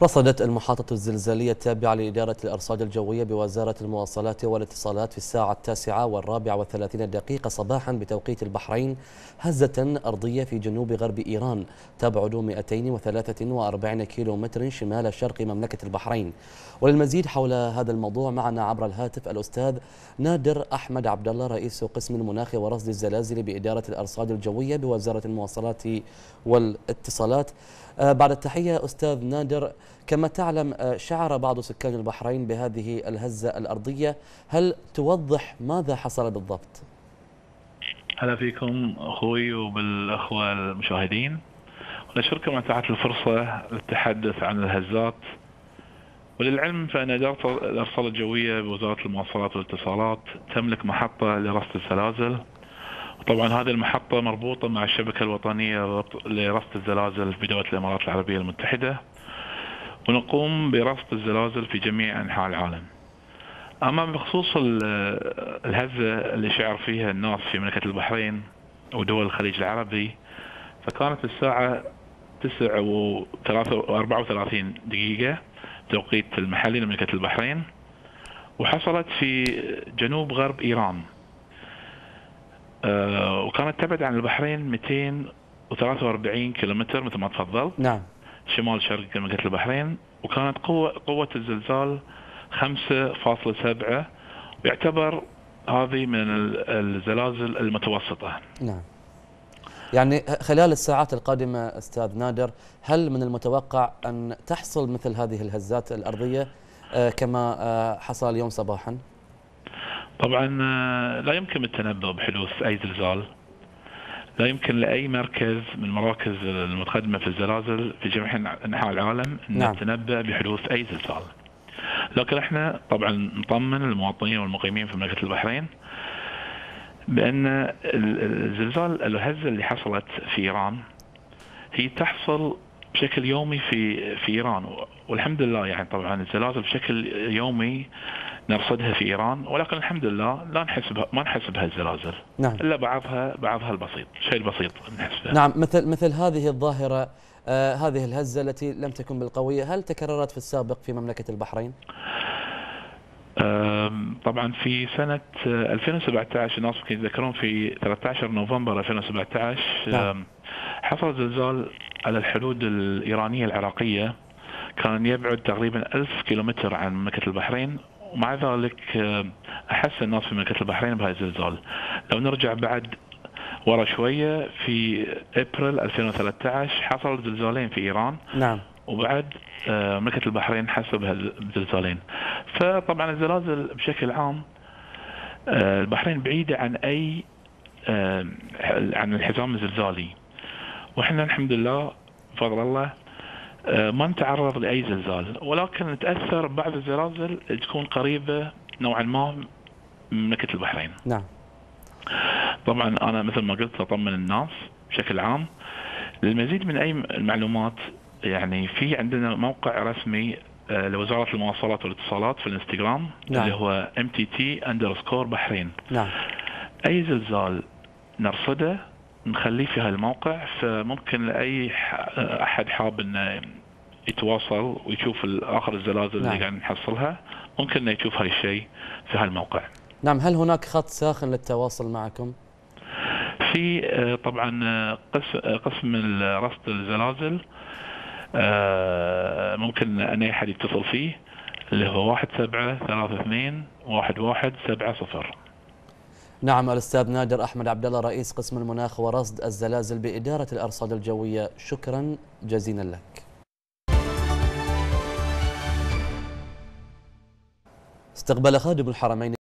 رصدت المحطة الزلزالية التابعة لإدارة الأرصاد الجوية بوزارة المواصلات والاتصالات في الساعة 9:34 صباحا بتوقيت البحرين هزة أرضية في جنوب غرب إيران تبعد 243 كيلومتر شمال شرق مملكة البحرين. وللمزيد حول هذا الموضوع معنا عبر الهاتف الأستاذ نادر أحمد عبد الله رئيس قسم المناخ ورصد الزلازل بإدارة الأرصاد الجوية بوزارة المواصلات والاتصالات. بعد التحية أستاذ نادر، كما تعلم شعر بعض سكان البحرين بهذه الهزة الأرضية، هل توضح ماذا حصل بالضبط؟ هلا فيكم أخوي وبالأخوة المشاهدين، ونشكركم على إتاحة الفرصة للتحدث عن الهزات. وللعلم فإن إدارة الأرصاد الجوية بوزارة المواصلات والاتصالات تملك محطة لرصد الزلازل، وطبعا هذه المحطة مربوطة مع الشبكة الوطنية لرصد الزلازل في دولة الإمارات العربية المتحدة، ونقوم برصد الزلازل في جميع أنحاء العالم. أما بخصوص الهزة اللي شعر فيها الناس في مملكة البحرين ودول الخليج العربي، فكانت الساعة 9:34 توقيت المحلي لمملكة البحرين، وحصلت في جنوب غرب إيران، وكانت تبعد عن البحرين 243 كيلومتر مثل ما تفضلت. نعم. شمال شرق مملكة البحرين، وكانت قوة الزلزال 5.7، ويعتبر هذه من الزلازل المتوسطة. نعم. يعني خلال الساعات القادمة أستاذ نادر، هل من المتوقع أن تحصل مثل هذه الهزات الأرضية كما حصل اليوم صباحا؟ طبعا لا يمكن التنبؤ بحدوث أي زلزال، لا يمكن لأي مركز من المراكز المتقدمة في الزلازل في جميع أنحاء العالم أن نعم. تنبأ بحدوث أي زلزال. لكن احنا طبعا نطمن المواطنين والمقيمين في مملكة البحرين بأن الزلزال الهزة اللي حصلت في إيران هي تحصل بشكل يومي في إيران، والحمد لله. يعني طبعا الزلازل بشكل يومي نرصدها في إيران، ولكن الحمد لله ما نحسبها الزلازل. نعم. إلا بعضها البسيط، شيء البسيط نحسبها. نعم. مثل هذه الظاهرة، هذه الهزة التي لم تكن بالقوية، هل تكررت في السابق في مملكة البحرين؟ طبعا في سنة 2017 الناس يمكن يتذكرون في 13 نوفمبر 2017 نعم. حصل زلزال على الحدود الإيرانية العراقية، كان يبعد تقريبا 1000 كيلومتر عن مملكة البحرين، ومع ذلك أحس الناس في مملكة البحرين بهذا الزلزال. لو نرجع بعد ورا شوية، في أبريل 2013 حصل زلزالين في إيران. نعم. وبعد مملكة البحرين حسب بزلزالين. فطبعا الزلازل بشكل عام البحرين بعيدة عن أي عن الحزام الزلزالي، وإحنا الحمد لله بفضل الله ما نتعرض لأي زلزال، ولكن نتأثر بعض الزلازل تكون قريبة نوعا ما من مملكة البحرين. نعم. طبعا أنا مثل ما قلت أطمن الناس بشكل عام. للمزيد من أي المعلومات، يعني في عندنا موقع رسمي لوزارة المواصلات والاتصالات في الانستغرام. نعم. اللي هو MTT_بحرين. نعم. أي زلزال نرصده نخليه في هالموقع، فممكن لأي أحد حاب إنه يتواصل ويشوف آخر الزلازل نعم. اللي قاعد نحصلها، ممكن إنه يشوف هاي الشيء في هالموقع. نعم. هل هناك خط ساخن للتواصل معكم؟ في طبعا قسم رصد الزلازل، ممكن أن أحد يتصل فيه، اللي هو 17321170. نعم. الأستاذ نادر أحمد عبد الله رئيس قسم المناخ ورصد الزلازل بإدارة الأرصاد الجوية، شكرا جزيلا لك. استقبل خادم الحرمين